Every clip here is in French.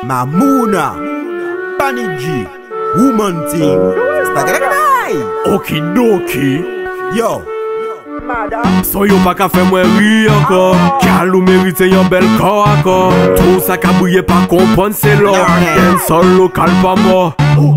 Mamuna, Panigi, woman thing. Okidoki. Yo, So yo pa ka fè mwen ri ankon. Kal ou merite yon bel kor akon. Tout sa ka bouye pa kompon se lò. Den sol lokal pa mò.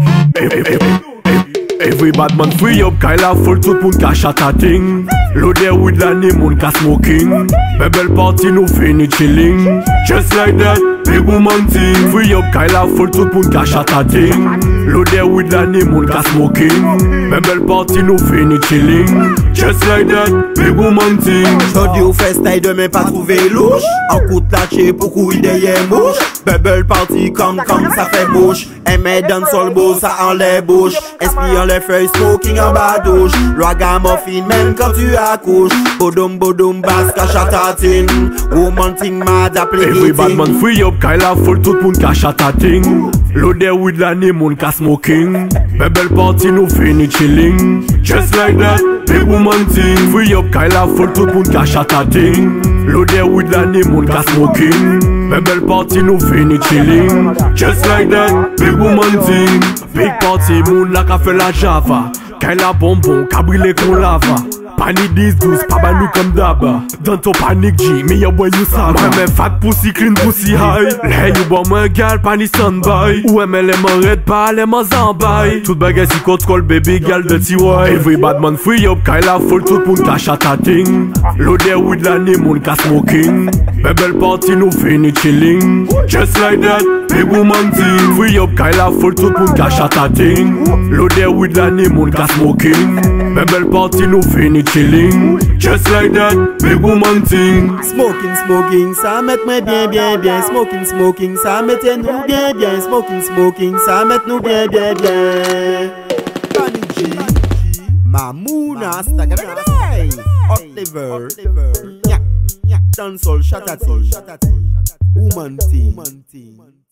Every bad man free up, Kyla full tout moun ka chata ting. Loaded with la ni moun ka smoking. Bebel party nou fini chilling. Just like that, big woman ting. Free up, Kyla full tout moun ka chata ting. Loaded with la ni moun ka smoking. Bebel party nou fini chilling. Just like that, big woman ting. jodi ou festay demain pas trouver louche. En coûte lâché pour courir derrière mouche. Bubble party comme ça fait bouche. Aimé dans sol beau ça en les bouches. Espion les feuilles smoking en bas douche. Ragamuffin même quand tu accouches. Bodum bodum basse cachatatine. Woman ting mad appelé. Every bad man free up, Kyla full tout moun ka chata ting. Loaded with la ni moun ka smoking. Bebel party nou fini chilling. Just like that, big woman ting. Free up, Kyla full tout moun ka chata ting. Loaded with la ni moun ka smoking. Bebel party nou fini chilling. Just like that, big woman ting. Big party moun la ka fè la java. Kyla bonbon, ka brile kon lava. Panic 10-12, pa ba nou kom daba. Dans ton panic G, me yo boy you sava. Mwen men fat pussy, clean pussy high. Le you boy mwen gal, pani standby. Ou men leman red pa, leman zambay. Tout bagay si kontrol, baby gal de TY. Every bad man free up, Kyla full tout moun ka chata ting. Loaded with la ni moun ka smoking. Bebel party nou fini chilling. Just like that, big woman ting. Free up, Kyla full tout moun ka chata ting. Loaded with la ni moun ka smoking. Bebel party nou fini chilling. Just like that, big woman ting. Smoking, ça met moi bien. Smoking, ça mette nous bien. Smoking, ça mette nous bien. Panigi, Mamuna, Stagaday, Hot liver, Dancehall, Shatati, woman ting.